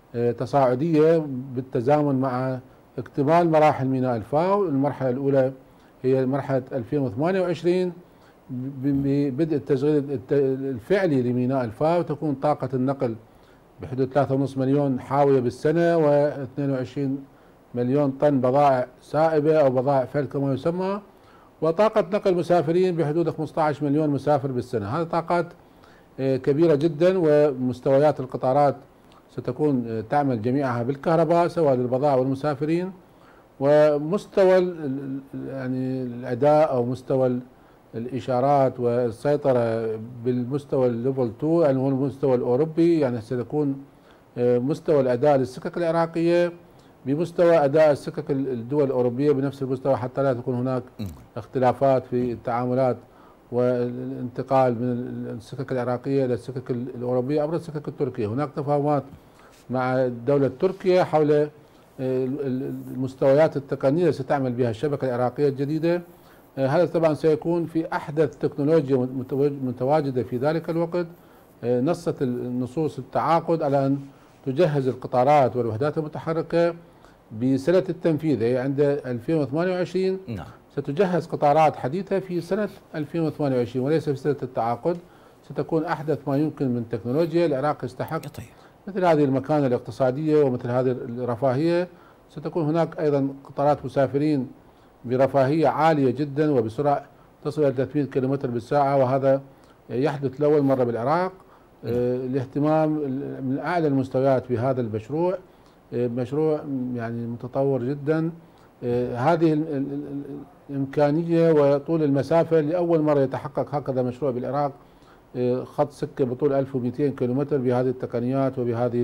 تصاعدية بالتزامن مع اكتمال مراحل ميناء الفاو. المرحلة الأولى هي مرحلة 2028 ببدء التشغيل الفعلي لميناء الفاو، تكون طاقة النقل بحدود 3.5 مليون حاوية بالسنة و22 مليون طن بضائع سائبة أو بضائع فل كما يسمى، وطاقة نقل مسافرين بحدود 15 مليون مسافر بالسنة. هذه طاقات كبيرة جدا، ومستويات القطارات ستكون تعمل جميعها بالكهرباء سواء للبضائع والمسافرين، ومستوى يعني الأداء أو مستوى الإشارات والسيطرة بالمستوى الليفل 2 يعني هو المستوى الأوروبي. يعني سيكون مستوى الأداء للسكك العراقية بمستوى أداء السكك الدول الأوروبية بنفس المستوى، حتى لا تكون هناك اختلافات في التعاملات والانتقال من السكك العراقية إلى السكك الأوروبية عبر السكك التركية. هناك تفاهمات مع دولة تركيا حول المستويات التقنية التي ستعمل بها الشبكة العراقية الجديدة. هذا طبعا سيكون في أحدث تكنولوجيا متواجدة في ذلك الوقت. نصت النصوص التعاقد على أن تجهز القطارات والوحدات المتحركة بسنة التنفيذ، أي عند 2028 ستجهز قطارات حديثة في سنة 2028 وليس في سنة التعاقد. ستكون أحدث ما يمكن من تكنولوجيا. العراق يستحق مثل هذه المكانة الاقتصادية ومثل هذه الرفاهية. ستكون هناك أيضا قطارات مسافرين برفاهية عالية جدا وبسرعة تصل إلى 300 كيلومتر بالساعة، وهذا يحدث لأول مرة بالعراق. الاهتمام من أعلى المستويات بهذا المشروع، مشروع يعني متطور جدا. هذه الإمكانية وطول المسافة لأول مرة يتحقق هكذا مشروع بالعراق، خط سكة بطول 1200 كيلومتر بهذه التقنيات وبهذه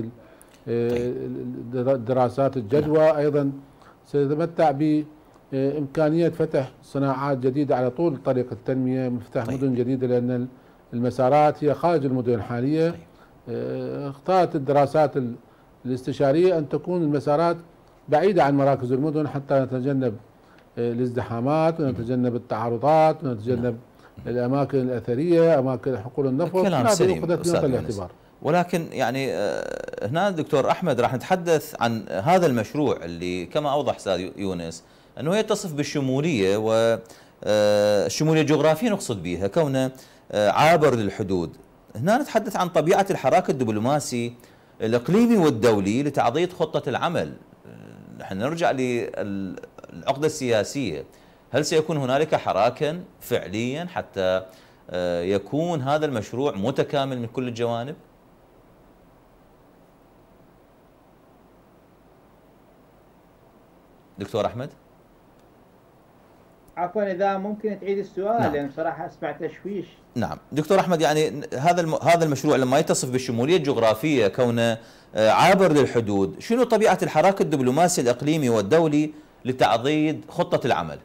دراسات الجدوى. أيضا سيتمتع بإمكانية فتح صناعات جديدة على طول طريق التنمية، مفتاح مدن جديدة، لأن المسارات هي خارج المدن الحالية. اختارت الدراسات الاستشارية أن تكون المسارات بعيدة عن مراكز المدن حتى نتجنب الازدحامات ونتجنب التعارضات ونتجنب الأماكن الأثرية، أماكن حقول النفط، كلام سليم أخذت أستاذ بنظر يونس. الاعتبار. ولكن يعني هنا دكتور أحمد راح نتحدث عن هذا المشروع اللي كما أوضح أستاذ يونس أنه يتصف بالشمولية، والشمولية الجغرافية نقصد بها كونه عابر للحدود. هنا نتحدث عن طبيعة الحراك الدبلوماسي الإقليمي والدولي لتعضيد خطة العمل. نحن نرجع للعقدة السياسية، هل سيكون هنالك حراكا فعليا حتى يكون هذا المشروع متكامل من كل الجوانب؟ دكتور أحمد؟ عفوا إذا ممكن تعيد السؤال. نعم. لأن بصراحة أسمع تشويش. نعم دكتور أحمد، يعني هذا المشروع لما يتصف بالشمولية الجغرافية كونه عابر للحدود، شنو طبيعة الحراك الدبلوماسي الإقليمي والدولي لتعضيد خطة العمل؟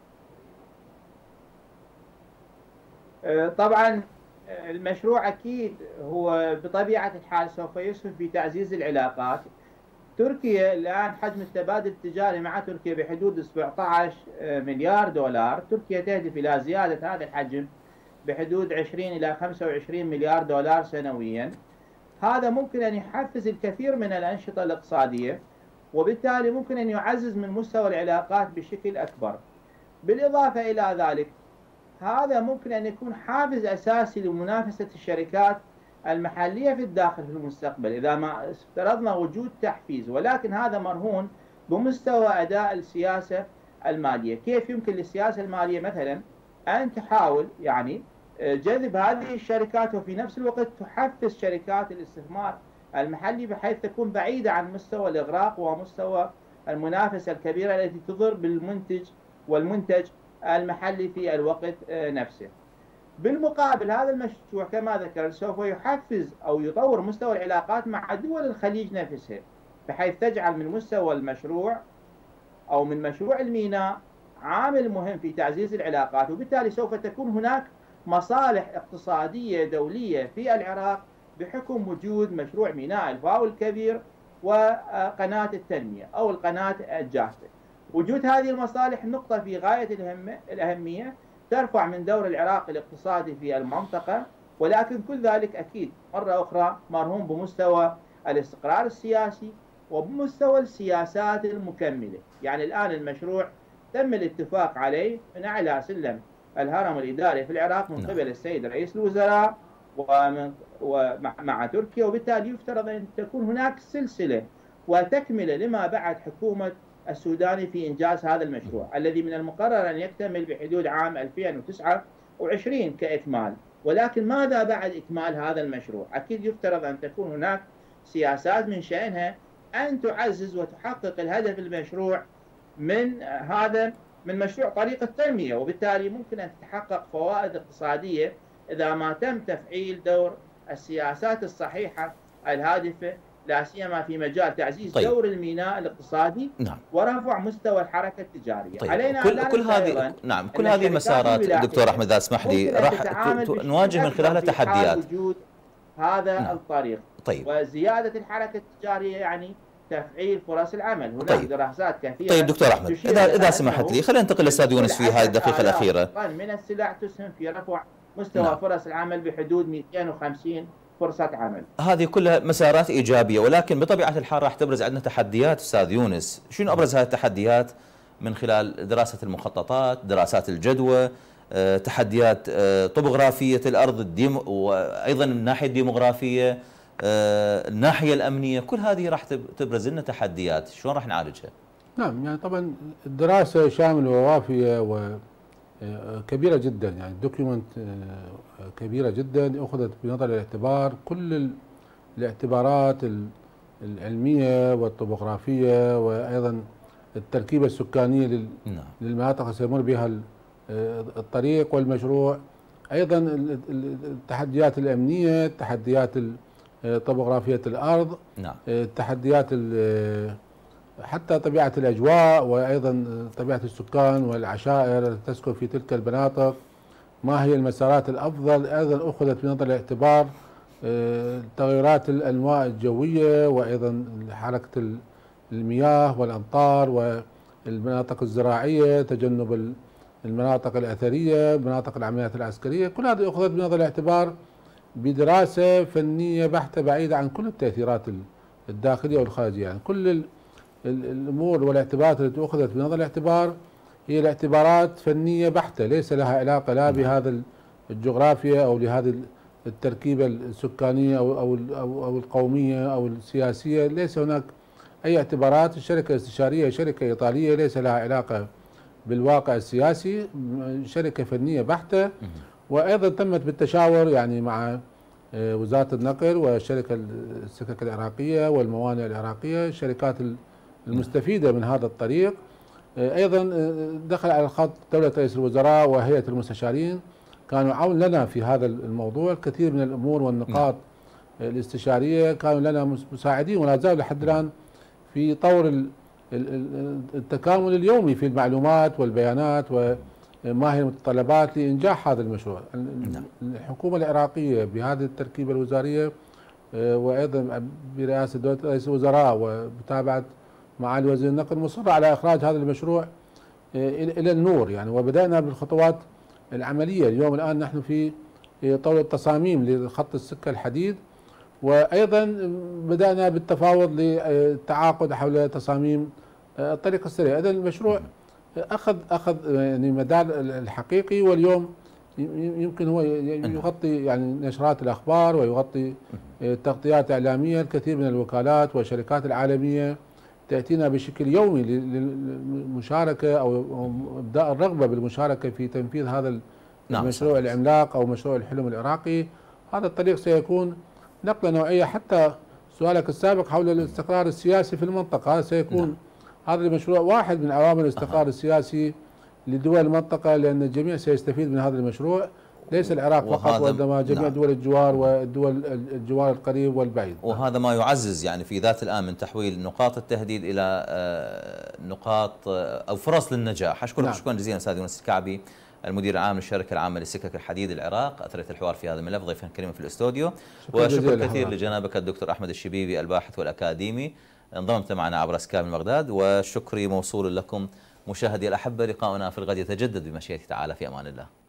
طبعا المشروع أكيد هو بطبيعة الحال سوف يسهم في تعزيز العلاقات. تركيا الآن حجم التبادل التجاري مع تركيا بحدود 17 مليار دولار. تركيا تهدف إلى زيادة هذا الحجم بحدود 20 إلى 25 مليار دولار سنويا. هذا ممكن أن يحفز الكثير من الأنشطة الاقتصادية، وبالتالي ممكن أن يعزز من مستوى العلاقات بشكل أكبر. بالإضافة إلى ذلك هذا ممكن أن يكون حافز أساسي لمنافسة الشركات المحلية في الداخل في المستقبل إذا ما افترضنا وجود تحفيز، ولكن هذا مرهون بمستوى أداء السياسة المالية. كيف يمكن للسياسة المالية مثلا أن تحاول يعني جذب هذه الشركات وفي نفس الوقت تحفز شركات الاستثمار المحلي بحيث تكون بعيدة عن مستوى الإغراق ومستوى المنافسة الكبيرة التي تضر بالمنتج والمنتج المحلي في الوقت نفسه. بالمقابل هذا المشروع كما ذكر سوف يحفز أو يطور مستوى العلاقات مع دول الخليج نفسها، بحيث تجعل من مستوى المشروع أو من مشروع الميناء عامل مهم في تعزيز العلاقات، وبالتالي سوف تكون هناك مصالح اقتصادية دولية في العراق بحكم وجود مشروع ميناء الفاو الكبير وقناة التنمية أو القناة الجافة. وجود هذه المصالح نقطة في غاية الأهمية ترفع من دور العراق الاقتصادي في المنطقة، ولكن كل ذلك أكيد مرة أخرى مرهون بمستوى الاستقرار السياسي وبمستوى السياسات المكملة. يعني الآن المشروع تم الاتفاق عليه من أعلى سلم الهرم الإداري في العراق من قبل السيد رئيس الوزراء ومع تركيا، وبالتالي يفترض أن تكون هناك سلسلة وتكملة لما بعد حكومة السوداني في إنجاز هذا المشروع الذي من المقرر أن يكتمل بحدود عام 2029 كإكمال. ولكن ماذا بعد إكمال هذا المشروع؟ أكيد يفترض أن تكون هناك سياسات من شأنها أن تعزز وتحقق الهدف المشروع من مشروع طريق التنمية، وبالتالي ممكن أن تتحقق فوائد اقتصادية إذا ما تم تفعيل دور السياسات الصحيحة الهادفة لا سيما في مجال تعزيز دور الميناء الاقتصادي ورفع مستوى الحركة التجارية. علينا كل هذه المسارات دكتور أحمد إذا اسمح لي راح نواجه من خلالها تحديات وجود هذا الطريق. وزيادة الحركة التجارية يعني تفعيل فرص العمل. هناك دراسات كثيرة. طيب دكتور أحمد إذا سمحت لي خلينا ننتقل للأستاذ يونس في هذه الدقيقة الأخيرة. من السلع تسهم في رفع مستوى فرص العمل بحدود 250 فرصة عمل. هذه كلها مسارات إيجابية، ولكن بطبيعة الحال راح تبرز عندنا تحديات أستاذ يونس. شنو أبرز هذه التحديات من خلال دراسة المخططات، دراسات الجدوى، تحديات طبوغرافية الأرض وأيضا من الناحية الديموغرافية، الناحية الأمنية، كل هذه راح تبرز لنا تحديات، شلون راح نعالجها؟ نعم يعني طبعا الدراسة شاملة ووافية وكبيرة جدا، يعني دوكيومنت كبيرة جدا أخذت بنظر الاعتبار كل الاعتبارات العلمية والطبوغرافية وأيضا التركيبة السكانية للمناطق اللي سيمر بها الطريق والمشروع، أيضا التحديات الأمنية، تحديات طبوغرافية الأرض، التحديات حتى طبيعة الأجواء وأيضا طبيعة السكان والعشائر التي تسكن في تلك المناطق، ما هي المسارات الأفضل، أيضا أخذت بنظر الاعتبار تغيرات الأنواع الجوية وأيضا حركة المياه والأمطار والمناطق الزراعية، تجنب المناطق الأثرية، مناطق العمليات العسكرية، كل هذه أخذت بنظر الاعتبار بدراسة فنية بحتة بعيدة عن كل التأثيرات الداخلية والخارجية. يعني كل الأمور والاعتبارات التي أخذت بنظر الاعتبار هي الاعتبارات فنية بحتة، ليس لها علاقة لا بهذا الجغرافيا أو لهذه التركيبة السكانية أو القومية أو السياسية. ليس هناك أي اعتبارات. الشركة الاستشارية شركة إيطالية ليس لها علاقة بالواقع السياسي، شركة فنية بحتة، وأيضا تمت بالتشاور يعني مع وزارة النقل وشركة السكك العراقية والموانئ العراقية، الشركات المستفيدة من هذا الطريق. أيضا دخل على الخط دولة رئيس الوزراء وهيئة المستشارين، كانوا عون لنا في هذا الموضوع. الكثير من الأمور والنقاط الاستشارية كانوا لنا مساعدين ولا زالوا لحد الآن في طور التكامل اليومي في المعلومات والبيانات وما هي المتطلبات لإنجاح هذا المشروع. الحكومة العراقية بهذه التركيبة الوزارية وأيضا برئاسة دولة رئيس الوزراء ومتابعة معالي وزير النقل مصرة على إخراج هذا المشروع إلى النور يعني. وبدأنا بالخطوات العملية. اليوم الآن نحن في طور التصاميم لخط السكة الحديد، وأيضا بدأنا بالتفاوض للتعاقد حول تصاميم الطريق السريع. إذن المشروع أخذ يعني مدار الحقيقي، واليوم يمكن هو يغطي يعني نشرات الأخبار ويغطي تغطيات إعلامية. الكثير من الوكالات والشركات العالمية تأتينا بشكل يومي للمشاركة أو إبداء الرغبة بالمشاركة في تنفيذ هذا المشروع العملاق أو مشروع الحلم العراقي. هذا الطريق سيكون نقلة نوعية. حتى سؤالك السابق حول الاستقرار السياسي في المنطقة، هذا سيكون هذا المشروع واحد من عوامل الاستقرار السياسي لدول المنطقة، لأن الجميع سيستفيد من هذا المشروع، ليس العراق فقط وإنما جميع دول الجوار والدول الجوار القريب والبعيد. وهذا ما يعزز يعني في ذات الآن من تحويل نقاط التهديد إلى نقاط أو فرص للنجاح. أشكرك شكرا جزيلا أستاذ يونس الكعبي، المدير العام للشركة العامة لسكك الحديد العراق، أثريت الحوار في هذا الملف ضيفا كريما في الاستوديو. وشكرا كثير لجنابك الدكتور أحمد الشبيبي الباحث والأكاديمي، انضممت معنا عبر سكايب من بغداد، وشكري موصول لكم مشاهدي الأحبة. لقاؤنا في الغد يتجدد بمشيئة تعالى، في أمان الله.